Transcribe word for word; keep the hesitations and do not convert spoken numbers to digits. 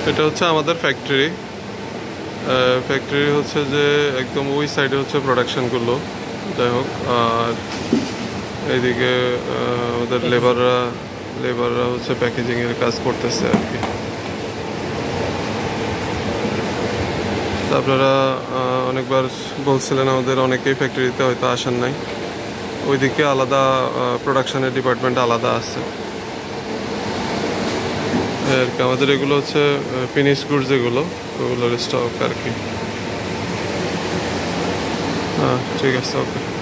এটা হচ্ছে আমাদের ফ্যাক্টরি। ফ্যাক্টরি হচ্ছে যে একদম ওই সাইডে হচ্ছে প্রোডাকশনগুলো, যাই হোক। আর এইদিকে আমাদের লেবাররা লেবাররা হচ্ছে প্যাকেজিংয়ের কাজ করতেছে আর কি। আপনারা অনেকবার বলছিলেন, আমাদের অনেকেই ফ্যাক্টরিতে হয়তো আসেন নাই। ওইদিকে আলাদা প্রোডাকশনের ডিপার্টমেন্ট আলাদা আছে আর কি। আমাদের এগুলো হচ্ছে ফিনিশ গুডস, যেগুলো ওগুলোর স্টক আর কি। হ্যাঁ, ঠিক আছে, ওকে।